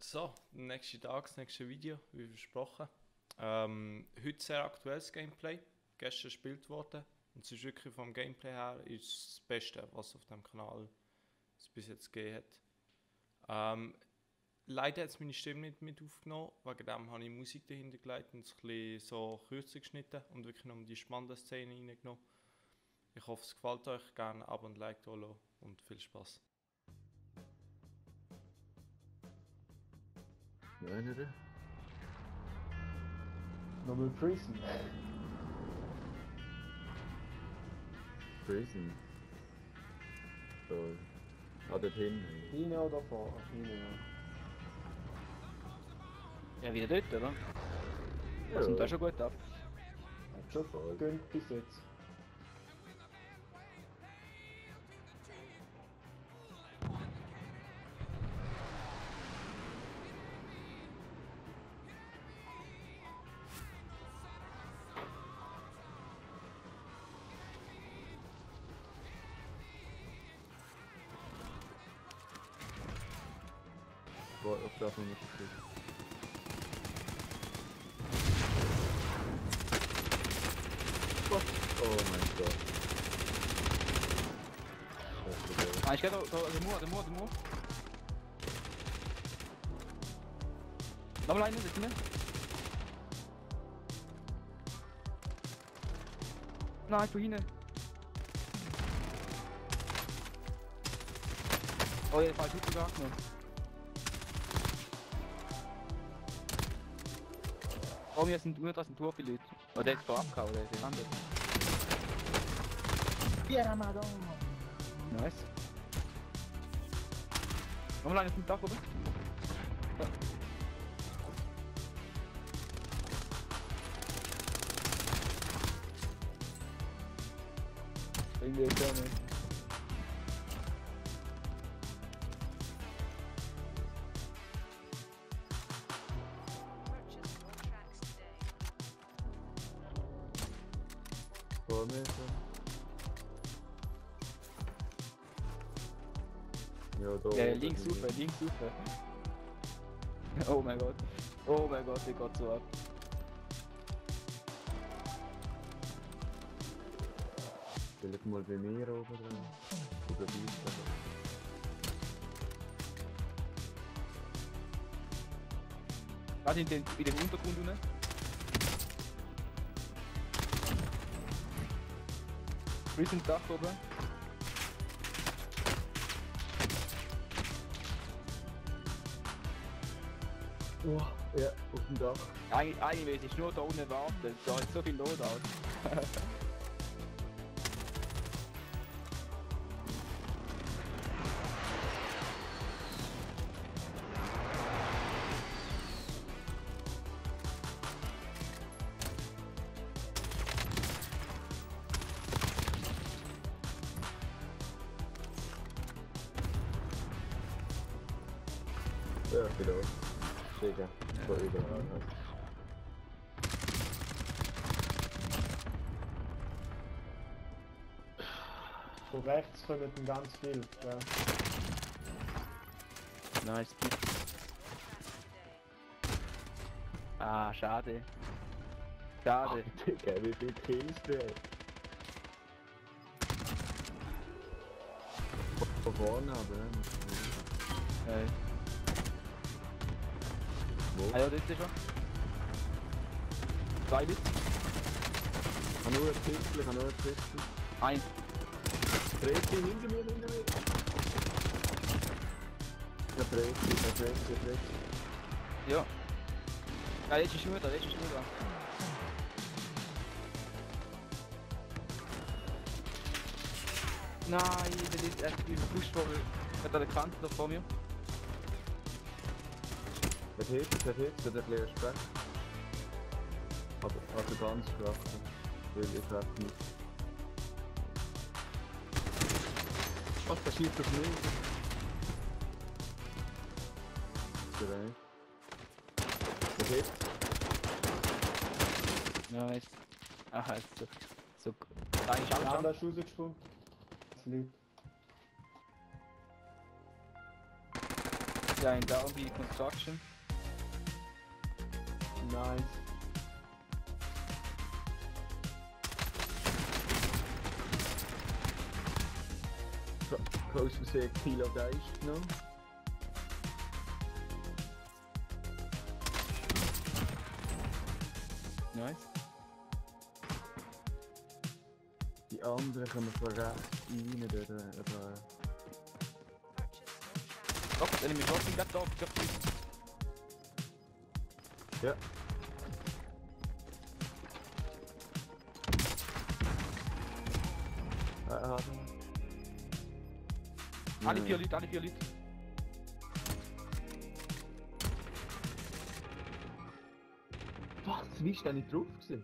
So, nächster Tag, das nächste Video, wie versprochen. Heute sehr aktuelles Gameplay, gestern gespielt worden. Und es ist wirklich vom Gameplay her ist das Beste, was auf dem Kanal es bis jetzt gegeben hat. Leider hat es meine Stimme nicht mit aufgenommen, wegen dem habe ich Musik dahinter gelegt und es ein bisschen so kürzer geschnitten und wirklich noch die spannende Szene reingenommen. Ich hoffe, es gefällt euch, gerne ab und like da lassen und viel Spaß. Einer? Nochmal Prison. Prison. So. Ah, dort hinten. Hinten oder vorne? Hinten, ja. Ja, wieder dort, oder? Ja. Das sind da schon gut ab. Hat schon gegönnt bis jetzt. Boah, auf das noch nicht gekriegt. Oh mein Gott. Das ist geil. Ah, ich geh da, der Moor. Nochmal einen, sitzen wir? Nein, von hinten. Oh, ja, falsch gut gegangen. Oh, wir sind nur das sind Turpi-Leute. Oh, der ist da abgehauen, der ist gelandet. Ja, Madonna! Nice. Nochmal einen auf dem Dach, oder? Ja. Irgendwie ist der nicht. Vor mir so. Ja, da. Ja, links super. Oh mein Gott, der geht so ab. Vielleicht mal bei mir oben dran. Oder weiter. Warte, in dem Untergrund unten. Prison Dach oben. Oh, ja, auf dem Dach. Eigentlich ist nur da unten warten, da ist so viel Loadout. Ja, genau. Sicher. So überall halt. Von rechts kommen dann ganz viel. Ja. Nice. Ah, schade. Schade. Digga, wie viel Kills du hast. Von vorne aber, ne? Wo? Ah ja, dort ist er schon. Zwei Leute. Ich habe nur ein Pistol, Eins. Drehti, hinter mir. Ja, Drehti. Ja. Ja, jetzt ist nur da. Nein, der ist echt gepusht worden. Hat er den Kanten da vor mir. Der Hit, der leere Speck. Aber also ganz schwach. Weil ich treffe nicht. Was, der schießt auf mich? Ist der rein? Der Hit. Nice. Aha, jetzt so. Da ist Ja, alles da ist rausgesprungen. Das liegt. Ja, ein Down bei Construction. Nice. Aus Versehen Kilo Geist genommen. Nice. Die anderen kommen von rechts rein, aber... Doch, das Enemy Shotgun gerade da, Ja. Alle 4 Leute, alle 4 Leute. Was? Wie ist der nicht drauf gewesen?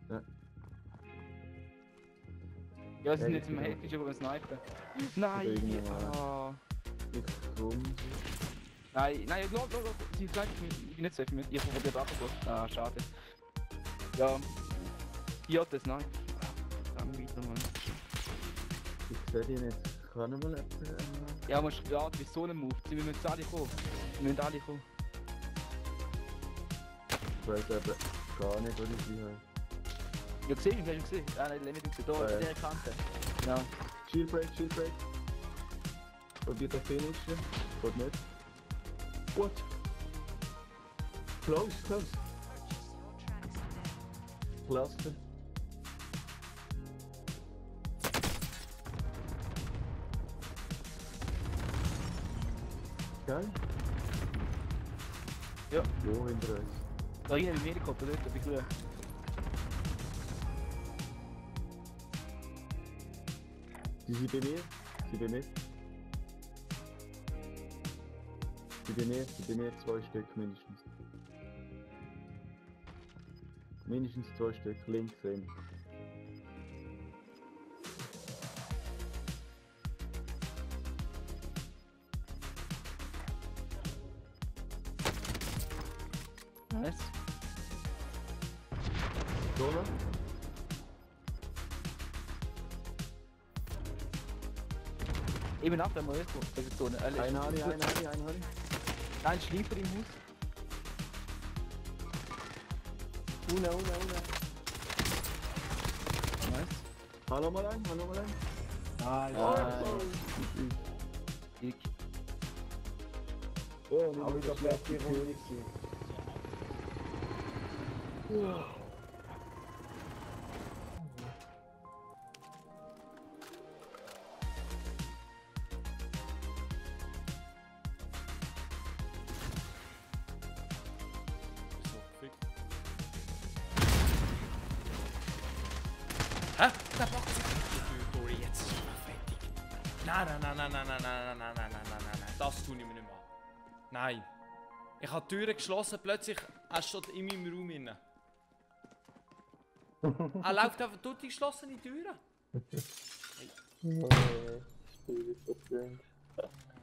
Ja, sie sind Ja, jetzt im genau. Hälfte über den Sniper. Nein! irgendwie mal. Ah. Ich komm. Nein, los, sie sagt, ich bin nicht safe mit. Ich habe den Drachen gemacht. Ah, schade. Ja. Hier hat das, nein. Dann wieder, Mann. Ich seh die nicht. Kann ich mal etwas... Ja, musst du warten, bis so ein Move. Sie müssen jetzt alle kommen. Sie müssen alle kommen. Ich weiß aber gar nicht, wo ich sie habe. Ja, gesehen, hast du gesehen? Ah, nein, Limit gesehen. Da, Ja. in der Kante. Genau. Shield Break. Probiert er finishen. Geht nicht. What? Close. Cluster. Geil. Ja. Wo hinter uns? Da hinten bei mir gekommen, dort, bei Grün. Die sind bei mir. Sie bei mir. Sie bei mir 2 Stück mindestens. Mindestens 2 Stück, links sehen. Nice. Zone? Eben nach der Position. Einen habe ich. Nein, Schleifer im Haus. Una. Nice. Hallo mal ein. Nice. Dick. Oh, Aber ich glaube, die Runde gewesen. So gefickt. Hä? Der packt sich die Tür durch. Jetzt ist er fertig. Nein. Das tue ich mir nicht mehr an. Nein. Ich habe die Türe geschlossen, plötzlich er steht in meinem Raum inne. Er läuft einfach durch die geschlossene Türe. Spiel ist so